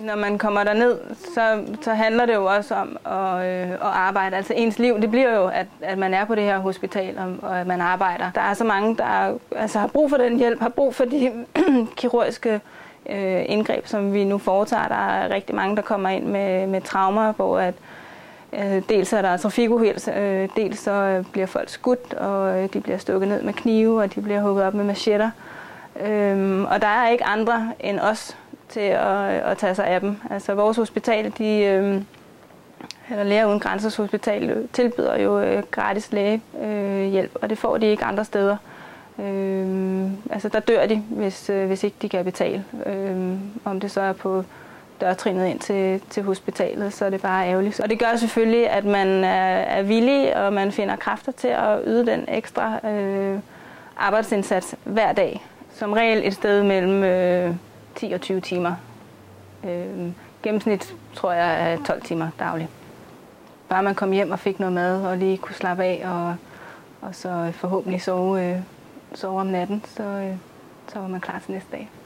Når man kommer derned, så handler det jo også om at arbejde. Altså ens liv, det bliver jo, at man er på det her hospital, og at man arbejder. Der er så mange, der har brug for den hjælp, har brug for de kirurgiske indgreb, som vi nu foretager. Der er rigtig mange, der kommer ind med traumer, hvor dels er der trafikuheld, dels så bliver folk skudt, og de bliver stukket ned med knive, og de bliver hugget op med machetter. Og der er ikke andre end os til at tage sig af dem. Altså vores hospital, eller Læger Uden Grænsers Hospital, tilbyder jo gratis lægehjælp, og det får de ikke andre steder. Altså der dør de, hvis ikke de kan betale. Om det så er på dørtrinnet ind til hospitalet, så er det bare ærgerligt. Og det gør selvfølgelig, at man er villig, og man finder kræfter til at yde den ekstra arbejdsindsats hver dag. Som regel et sted mellem 10 og 20 timer. Gennemsnit tror jeg er 12 timer dagligt. Bare man kom hjem og fik noget mad og lige kunne slappe af og så forhåbentlig sove om natten, så var man klar til næste dag.